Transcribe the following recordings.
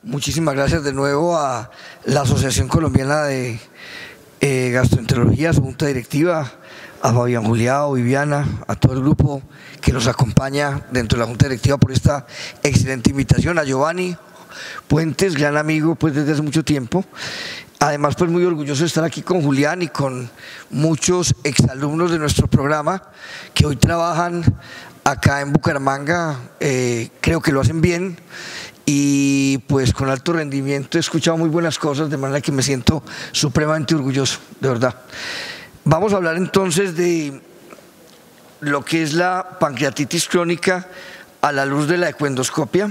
Muchísimas gracias de nuevo a la Asociación Colombiana de Gastroenterología, a su junta directiva, a Fabián Juliao, Viviana, a todo el grupo que nos acompaña dentro de la junta directiva por esta excelente invitación, a Giovanni Puentes, gran amigo pues desde hace mucho tiempo. Además, pues muy orgulloso de estar aquí con Julián y con muchos exalumnos de nuestro programa que hoy trabajan acá en Bucaramanga, creo que lo hacen bien y pues con alto rendimiento. He escuchado muy buenas cosas, de manera que me siento supremamente orgulloso, de verdad. Vamos a hablar entonces de lo que es la pancreatitis crónica a la luz de la endoscopia.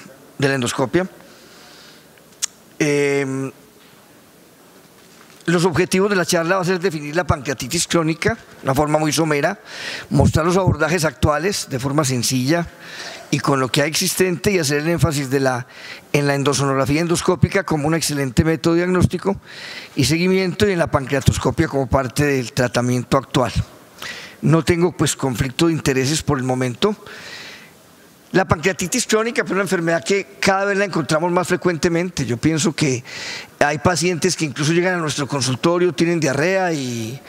Los objetivos de la charla va a ser definir la pancreatitis crónica de una forma muy somera, mostrar los abordajes actuales de forma sencilla y con lo que hay existente, y hacer el énfasis en la endosonografía endoscópica como un excelente método diagnóstico y seguimiento, y en la pancreatoscopia como parte del tratamiento actual. No tengo pues conflicto de intereses por el momento. La pancreatitis crónica es una enfermedad que cada vez la encontramos más frecuentemente. Yo pienso que hay pacientes que incluso llegan a nuestro consultorio, tienen diarrea y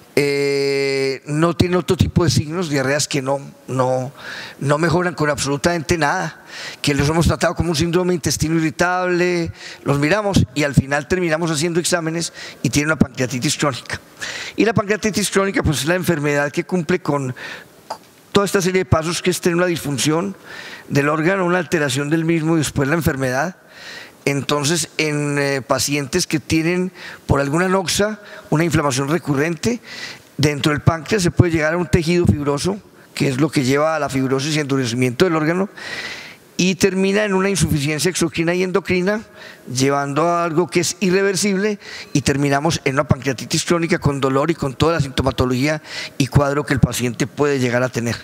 no tienen otro tipo de signos, diarreas que no mejoran con absolutamente nada, que los hemos tratado como un síndrome de intestino irritable, los miramos y al final terminamos haciendo exámenes y tienen una pancreatitis crónica. Y la pancreatitis crónica pues es la enfermedad que cumple con toda esta serie de pasos, que es tener una disfunción del órgano, una alteración del mismo y después la enfermedad. Entonces, en pacientes que tienen por alguna noxa una inflamación recurrente, dentro del páncreas se puede llegar a un tejido fibroso, que es lo que lleva a la fibrosis y endurecimiento del órgano, y termina en una insuficiencia exocrina y endocrina, llevando a algo que es irreversible, y terminamos en una pancreatitis crónica con dolor y con toda la sintomatología y cuadro que el paciente puede llegar a tener.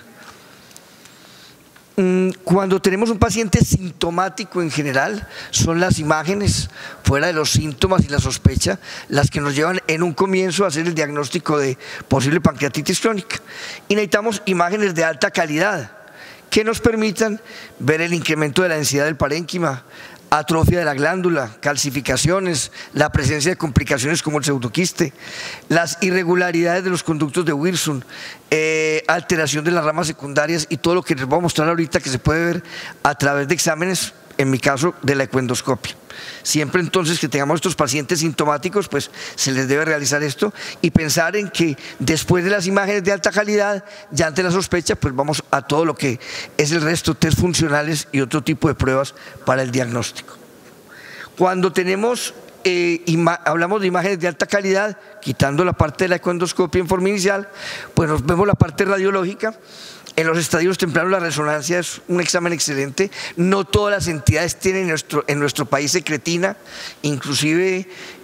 Cuando tenemos un paciente sintomático, en general son las imágenes fuera de los síntomas y la sospecha las que nos llevan en un comienzo a hacer el diagnóstico de posible pancreatitis crónica, y necesitamos imágenes de alta calidad que nos permitan ver el incremento de la densidad del parénquima, atrofia de la glándula, calcificaciones, la presencia de complicaciones como el pseudoquiste, las irregularidades de los conductos de Wilson, alteración de las ramas secundarias y todo lo que les voy a mostrar ahorita, que se puede ver a través de exámenes, en mi caso de la endoscopia. Siempre entonces que tengamos estos pacientes sintomáticos, pues se les debe realizar esto y pensar en que después de las imágenes de alta calidad, ya ante la sospecha, pues vamos a todo lo que es el resto, test funcionales y otro tipo de pruebas para el diagnóstico. Cuando tenemos hablamos de imágenes de alta calidad, quitando la parte de la endoscopia en forma inicial, pues nos vemos la parte radiológica. En los estadios tempranos la resonancia es un examen excelente. No todas las entidades tienen en nuestro país secretina, inclusive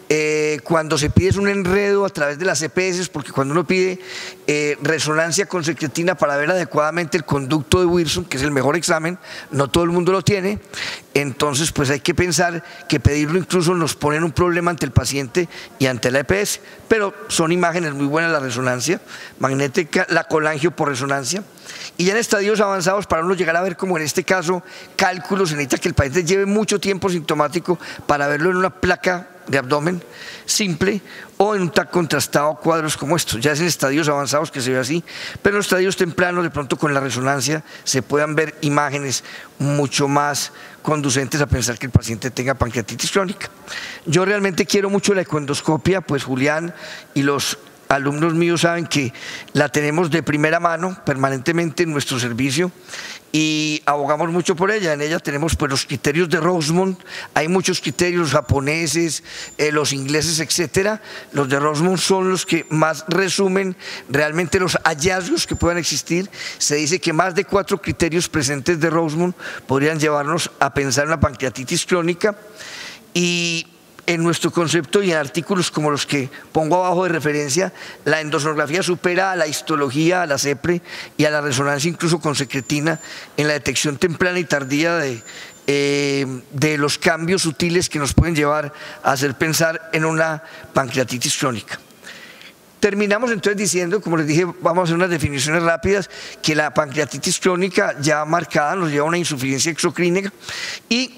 cuando se pide es un enredo a través de las EPS, porque cuando uno pide resonancia con secretina para ver adecuadamente el conducto de Wilson, que es el mejor examen, no todo el mundo lo tiene. Entonces pues hay que pensar que pedirlo incluso nos pone en un problema ante el paciente y ante la EPS, pero son imágenes muy buenas, la resonancia magnética, la colangio por resonancia. Y ya en estadios avanzados, para uno llegar a ver, como en este caso, cálculos, se necesita que el paciente lleve mucho tiempo sintomático para verlo en una placa de abdomen simple o en un TAC contrastado, cuadros como estos. Ya es en estadios avanzados que se ve así, pero en los estadios tempranos, de pronto con la resonancia se puedan ver imágenes mucho más conducentes a pensar que el paciente tenga pancreatitis crónica. Yo realmente quiero mucho la endoscopia, pues Julián y los alumnos míos saben que la tenemos de primera mano permanentemente en nuestro servicio y abogamos mucho por ella. En ella tenemos pues los criterios de Rosemont, hay muchos criterios, los japoneses, los ingleses, etcétera. Los de Rosemont son los que más resumen realmente los hallazgos que puedan existir. Se dice que más de 4 criterios presentes de Rosemont podrían llevarnos a pensar en una pancreatitis crónica, y en nuestro concepto y en artículos como los que pongo abajo de referencia, la endosonografía supera a la histología, a la CEPRE y a la resonancia incluso con secretina en la detección temprana y tardía de los cambios sutiles que nos pueden llevar a hacer pensar en una pancreatitis crónica. Terminamos entonces diciendo, como les dije, vamos a hacer unas definiciones rápidas, que la pancreatitis crónica ya marcada nos lleva a una insuficiencia exocrina y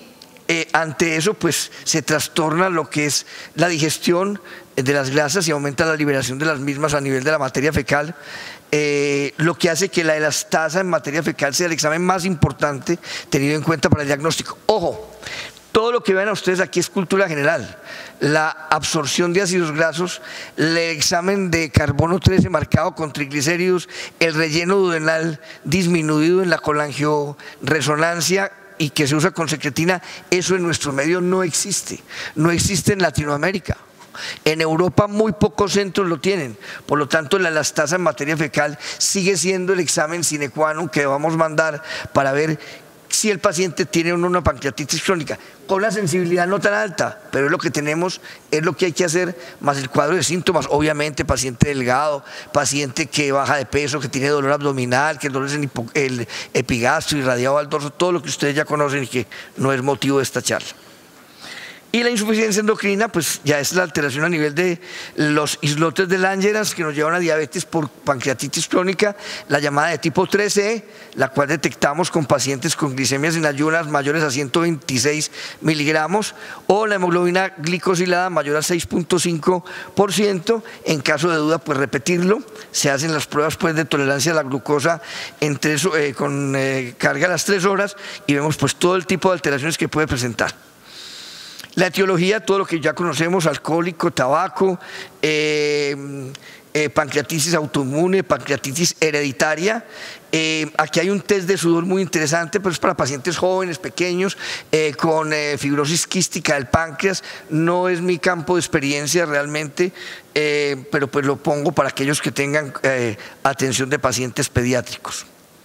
ante eso pues se trastorna lo que es la digestión de las grasas y aumenta la liberación de las mismas a nivel de la materia fecal, lo que hace que la elastasa en materia fecal sea el examen más importante tenido en cuenta para el diagnóstico. Ojo, todo lo que vean a ustedes aquí es cultura general. La absorción de ácidos grasos, el examen de carbono 13 marcado con triglicéridos, el relleno duodenal disminuido en la colangioresonancia y que se usa con secretina, eso en nuestro medio no existe en Latinoamérica. En Europa muy pocos centros lo tienen, por lo tanto la elastasa en materia fecal sigue siendo el examen sine qua non que vamos a mandar para ver si el paciente tiene o no una pancreatitis crónica, con una sensibilidad no tan alta, pero es lo que tenemos, es lo que hay que hacer, más el cuadro de síntomas, obviamente paciente delgado, paciente que baja de peso, que tiene dolor abdominal, que el dolor es en el epigastro, irradiado al dorso, todo lo que ustedes ya conocen y que no es motivo de esta charla. Y la insuficiencia endocrina, pues ya es la alteración a nivel de los islotes de Langerhans que nos llevan a diabetes por pancreatitis crónica, la llamada de tipo 3E, la cual detectamos con pacientes con glicemias en ayunas mayores a 126 miligramos, o la hemoglobina glicosilada mayor a 6.5%. En caso de duda, pues repetirlo. Se hacen las pruebas pues de tolerancia a la glucosa con carga a las 3 horas y vemos pues todo el tipo de alteraciones que puede presentar. La etiología, todo lo que ya conocemos, alcohólico, tabaco, pancreatitis autoinmune, pancreatitis hereditaria. Aquí hay un test de sudor muy interesante, pero es para pacientes jóvenes, pequeños, con fibrosis quística del páncreas. No es mi campo de experiencia realmente, pero pues lo pongo para aquellos que tengan atención de pacientes pediátricos.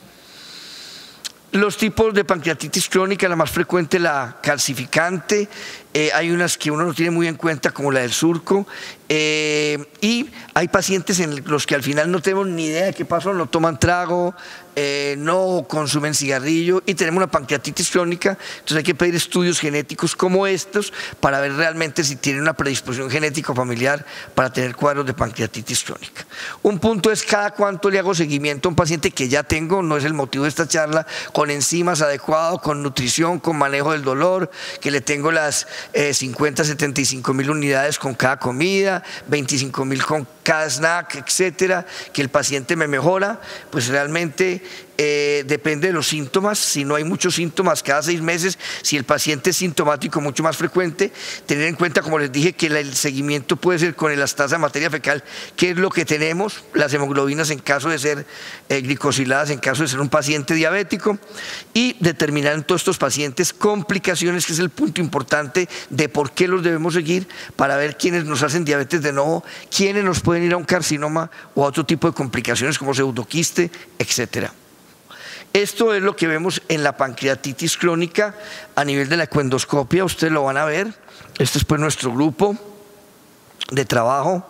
Los tipos de pancreatitis crónica, la más frecuente, la calcificante, hay unas que uno no tiene muy en cuenta como la del surco, y hay pacientes en los que al final no tenemos ni idea de qué pasó, no toman trago, no consumen cigarrillo y tenemos una pancreatitis crónica. Entonces hay que pedir estudios genéticos como estos para ver realmente si tienen una predisposición genética o familiar para tener cuadros de pancreatitis crónica. Un punto es cada cuánto le hago seguimiento a un paciente que ya tengo, no es el motivo de esta charla, con enzimas adecuados, con nutrición, con manejo del dolor, que le tengo las 50-75.000 unidades con cada comida, 25.000 con cada snack, etcétera, que el paciente me mejora. Pues realmente depende de los síntomas. Si no hay muchos síntomas, cada 6 meses. Si el paciente es sintomático, mucho más frecuente. Tener en cuenta, como les dije, que el seguimiento puede ser con elastasa de materia fecal, que es lo que tenemos, las hemoglobinas en caso de ser glicosiladas, en caso de ser un paciente diabético, y determinar en todos estos pacientes complicaciones, que es el punto importante de por qué los debemos seguir, para ver quiénes nos hacen diabetes de nuevo, quiénes nos pueden ir a un carcinoma o a otro tipo de complicaciones como pseudoquiste, etcétera. Esto es lo que vemos en la pancreatitis crónica a nivel de la ecoendoscopia. Ustedes lo van a ver. Este es pues nuestro grupo de trabajo.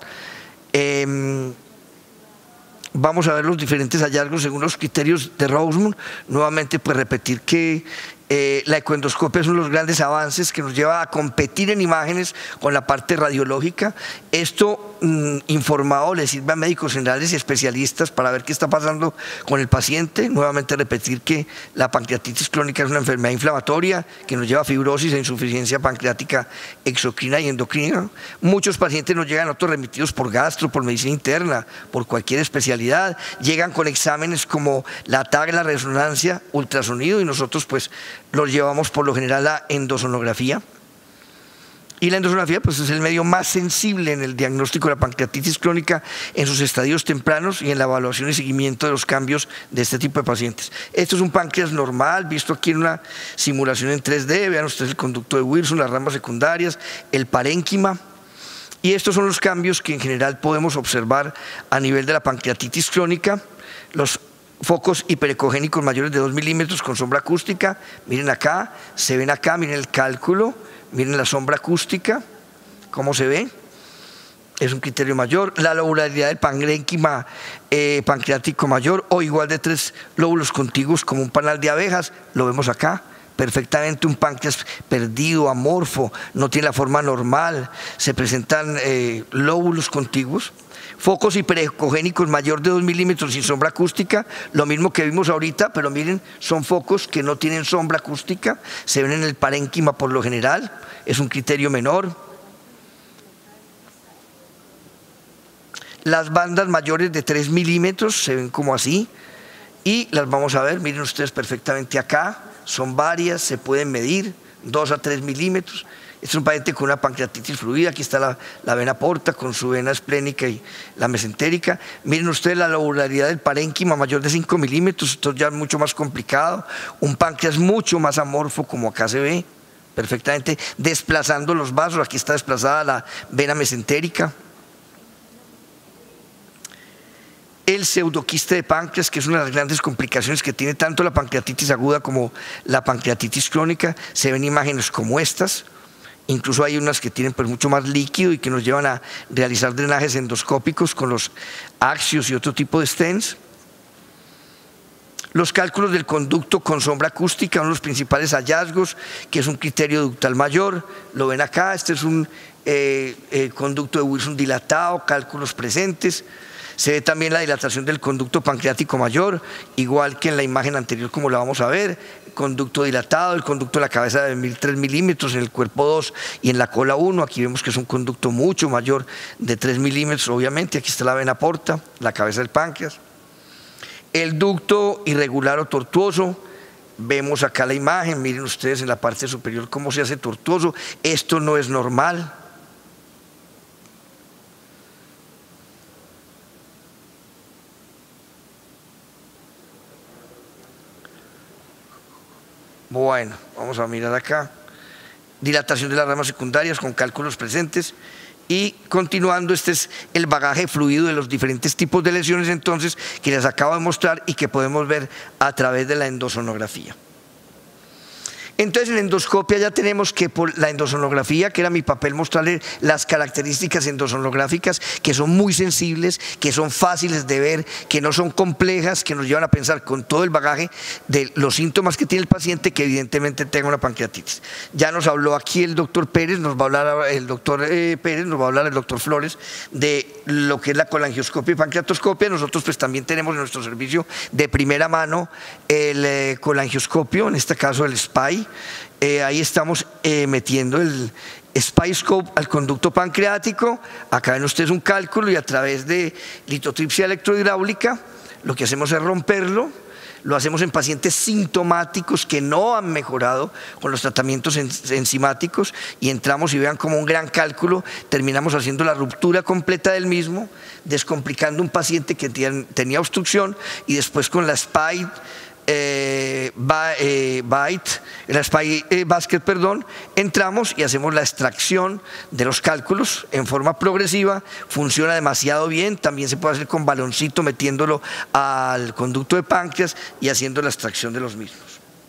Vamos a ver los diferentes hallazgos según los criterios de Rosemont. Nuevamente pues repetir que la ecoendoscopia es uno de los grandes avances que nos lleva a competir en imágenes con la parte radiológica. Esto informado le sirve a médicos generales y especialistas para ver qué está pasando con el paciente. Nuevamente repetir que la pancreatitis crónica es una enfermedad inflamatoria que nos lleva a fibrosis e insuficiencia pancreática exocrina y endocrina. Muchos pacientes nos llegan otros remitidos por gastro, por medicina interna, por cualquier especialidad. Llegan con exámenes como la TAG, la resonancia, ultrasonido, y nosotros pues los llevamos por lo general a endosonografía. Y la endosonografía pues es el medio más sensible en el diagnóstico de la pancreatitis crónica en sus estadios tempranos y en la evaluación y seguimiento de los cambios de este tipo de pacientes. Esto es un páncreas normal, visto aquí en una simulación en 3D. Vean ustedes el conducto de Wilson, las ramas secundarias, el parénquima. Y estos son los cambios que en general podemos observar a nivel de la pancreatitis crónica. Los focos hiperecogénicos mayores de 2 milímetros con sombra acústica. Miren acá, se ven acá, miren el cálculo. Miren la sombra acústica, cómo se ve, es un criterio mayor. La lobularidad del parénquima pancreático mayor o igual de 3 lóbulos contiguos como un panal de abejas, lo vemos acá, perfectamente un páncreas perdido, amorfo, no tiene la forma normal, se presentan lóbulos contiguos. Focos hiperecogénicos mayor de 2 milímetros sin sombra acústica, lo mismo que vimos ahorita, pero miren, son focos que no tienen sombra acústica, se ven en el parénquima por lo general, es un criterio menor. Las bandas mayores de 3 milímetros se ven como así, y las vamos a ver, miren ustedes perfectamente acá, son varias, se pueden medir, 2 a 3 milímetros. Este es un paciente con una pancreatitis fluida, aquí está la vena porta con su vena esplénica y la mesentérica. Miren ustedes la lobularidad del parénquima mayor de 5 milímetros, esto ya es mucho más complicado. Un páncreas mucho más amorfo, como acá se ve, perfectamente desplazando los vasos, aquí está desplazada la vena mesentérica. El pseudoquiste de páncreas, que es una de las grandes complicaciones que tiene tanto la pancreatitis aguda como la pancreatitis crónica, se ven imágenes como estas. Incluso hay unas que tienen pues mucho más líquido y que nos llevan a realizar drenajes endoscópicos con los axios y otro tipo de stents. Los cálculos del conducto con sombra acústica, uno de los principales hallazgos, que es un criterio ductal mayor, lo ven acá, este es un conducto de Wilson dilatado, cálculos presentes. Se ve también la dilatación del conducto pancreático mayor, igual que en la imagen anterior como la vamos a ver, conducto dilatado, el conducto de la cabeza de 3 milímetros, en el cuerpo 2 y en la cola 1, aquí vemos que es un conducto mucho mayor de 3 milímetros, obviamente, aquí está la vena porta, la cabeza del páncreas. El ducto irregular o tortuoso, vemos acá la imagen, miren ustedes en la parte superior cómo se hace tortuoso, esto no es normal. Bueno, vamos a mirar acá. Dilatación de las ramas secundarias con cálculos presentes. Y continuando, este es el bagaje fluido de los diferentes tipos de lesiones entonces que les acabo de mostrar y que podemos ver a través de la endosonografía. Entonces en endoscopia ya tenemos que por la endosonografía, que era mi papel mostrarle las características endosonográficas que son muy sensibles, que son fáciles de ver, que no son complejas, que nos llevan a pensar con todo el bagaje de los síntomas que tiene el paciente que evidentemente tenga una pancreatitis. Ya nos habló aquí el doctor Pérez, nos va a hablar el doctor Pérez, nos va a hablar el doctor Flores de lo que es la colangioscopia y pancreatoscopia. Nosotros pues también tenemos en nuestro servicio de primera mano el colangioscopio, en este caso el SPY. Ahí estamos metiendo el SPY-Scope al conducto pancreático. Acá ven ustedes un cálculo y a través de litotripsia electrohidráulica lo que hacemos es romperlo. Lo hacemos en pacientes sintomáticos que no han mejorado con los tratamientos enzimáticos y entramos y vean como un gran cálculo, terminamos haciendo la ruptura completa del mismo, descomplicando un paciente que tenía obstrucción y después con la SPY basket, entramos y hacemos la extracción de los cálculos en forma progresiva, funciona demasiado bien, también se puede hacer con baloncito metiéndolo al conducto de páncreas y haciendo la extracción de los mismos.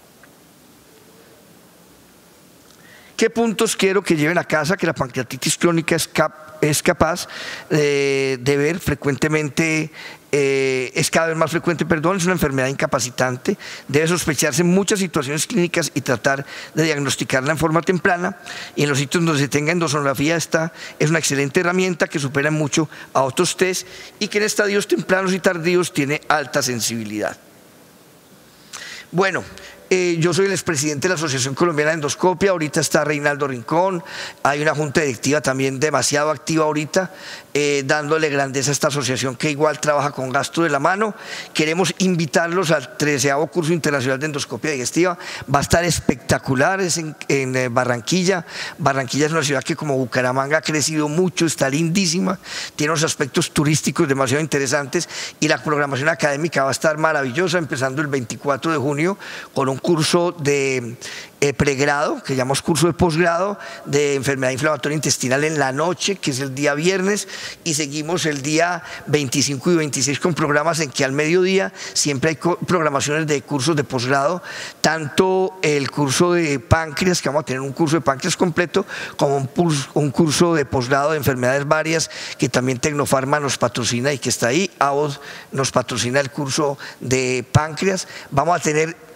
¿Qué puntos quiero que lleven a casa? Que la pancreatitis crónica es capaz de ver frecuentemente, es cada vez más frecuente, es una enfermedad incapacitante, debe sospecharse en muchas situaciones clínicas y tratar de diagnosticarla en forma temprana, y en los sitios donde se tenga endosonografía esta es una excelente herramienta que supera mucho a otros test y que en estadios tempranos y tardíos tiene alta sensibilidad. Bueno, yo soy el expresidente de la Asociación Colombiana de Endoscopia, ahorita está Reinaldo Rincón, hay una junta directiva también demasiado activa ahorita, dándole grandeza a esta asociación que igual trabaja con gasto de la mano. Queremos invitarlos al 13º curso internacional de endoscopia digestiva, va a estar espectacular, es en Barranquilla. Barranquilla es una ciudad que como Bucaramanga ha crecido mucho, está lindísima, tiene unos aspectos turísticos demasiado interesantes y la programación académica va a estar maravillosa, empezando el 24 de junio con un curso de pregrado, que llamamos curso de posgrado de enfermedad inflamatoria intestinal en la noche, que es el día viernes, y seguimos el día 25 y 26 con programas en que al mediodía siempre hay programaciones de cursos de posgrado, tanto el curso de páncreas, que vamos a tener un curso de páncreas completo, como un curso de posgrado de enfermedades varias, que también Tecnofarma nos patrocina y que está ahí. AOD nos patrocina el curso de páncreas. Vamos a tener múltiples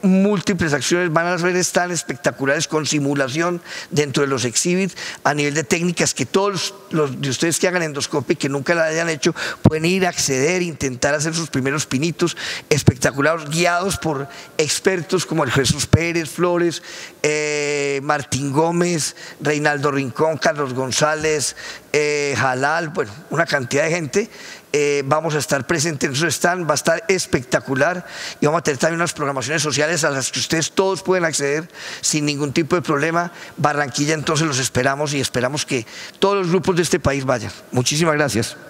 múltiples acciones, van a ser tan espectaculares con simulación dentro de los exhibits a nivel de técnicas que todos los de ustedes que hagan endoscopia y que nunca la hayan hecho pueden ir a acceder, intentar hacer sus primeros pinitos espectaculares, guiados por expertos como el Jesús Pérez Flores, Martín Gómez, Reinaldo Rincón, Carlos González, Jalal, bueno, una cantidad de gente. Vamos a estar presentes en esos stand, va a estar espectacular y vamos a tener también unas programaciones sociales a las que ustedes todos pueden acceder sin ningún tipo de problema. Barranquilla, entonces los esperamos y esperamos que todos los grupos de este país vayan. Muchísimas gracias.